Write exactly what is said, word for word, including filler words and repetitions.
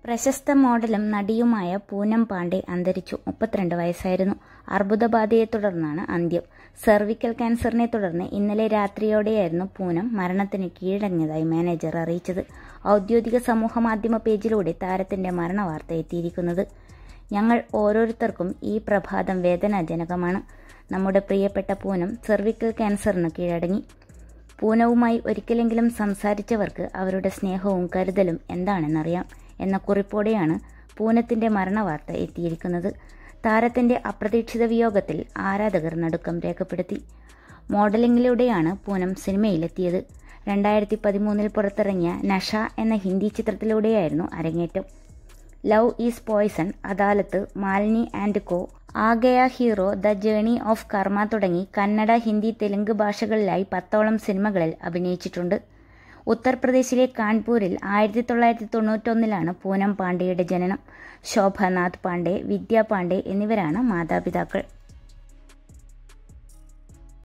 പ്രശസ്ത മോഡലും നടിയുമായ പൂനം പാണ്ഡെ അന്തരിച്ചു. മുപ്പത്തിരണ്ട് വയസ്സായിരുന്നു. അർബുദബാധയെ തുടർന്നാണ് അന്ത്യം. സെർവിക്കൽ ക്യാൻസറിനെ തുടർന്ന് ഇന്നലെ രാത്രിയോടെയായിരുന്നു പൂനം മരണത്തിന് കീഴടങ്ങിയതായി മാനേജർ അറിയിച്ചത്. ഔദ്യോഗിക സമൂഹമാധ്യമ പേജിലൂടെ താരത്തിന്റെ മരണവാർത്ത എത്തിയിരിക്കുന്നത്. ഞങ്ങൾ ഓരോരുത്തർക്കും ഈ പ്രഭാതം വേദനാജനകമാണ്. നമ്മുടെ പ്രിയപ്പെട്ട പൂനം സെർവിക്കൽ ക്യാൻസറിന് കീഴടങ്ങി. പൂനവുമായി ഒരിക്കലെങ്കിലും സംസാരിച്ചവർക്ക് അവരുടെ സ്നേഹവും കരുതലും എന്താണെന്നറിയാം എന്ന കുറിപ്പോടെയാണ് പൂനത്തിന്റെ മരണവാർത്ത എത്തിയിരിക്കുന്നത്. താരത്തിന്റെ അപ്രതീക്ഷിത വിയോഗത്തിൽ ആരാധകർ നടുക്കം രേഖപ്പെടുത്തി. മോഡലിംഗിലൂടെയാണ് പൂനം സിനിമയിലെത്തിയത്. രണ്ടായിരത്തി പതിമൂന്നിൽ പുറത്തിറങ്ങിയ നഷ എന്ന ഹിന്ദി ചിത്രത്തിലൂടെയായിരുന്നു അരങ്ങേറ്റം. Love is poison, Adalat, Malini and co, Aa Gaya hero, the journey of Karma തുടങ്ങി കന്നഡ, ഹിന്ദി, തെലുങ്ക് ഭാഷകളിലായി പത്തോളം സിനിമകളിൽ അഭിനയിച്ചിട്ടുണ്ട്. ഉത്തർപ്രദേശിലെ കാൺപൂരിൽ ആയിരത്തി തൊള്ളായിരത്തി തൊണ്ണൂറ്റൊന്നിലാണ് പൂനം പാണ്ഡെയുടെ ജനനം. ശോഭനാഥ് പാണ്ഡെ, വിദ്യ പാണ്ഡെ എന്നിവരാണ് മാതാപിതാക്കൾ.